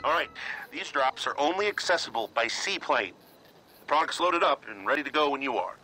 All right, these drops are only accessible by seaplane. The product's loaded up and ready to go when you are.